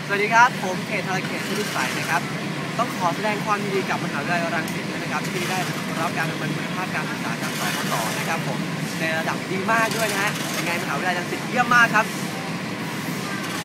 สวัสดีครับผมเขตธารเขตชุติสัยนะครับต้องขอแสดงความยินดีกับมหาวิทยาลัยรังสิตด้วยนะครับที่ได้รับการประเมินคุณภาพการศึกษาจากสพสนะครับผมในระดับดีมากด้วยนะฮะยังไงมหาวิทยาลัยรังสิตเยี่ยมมากครับ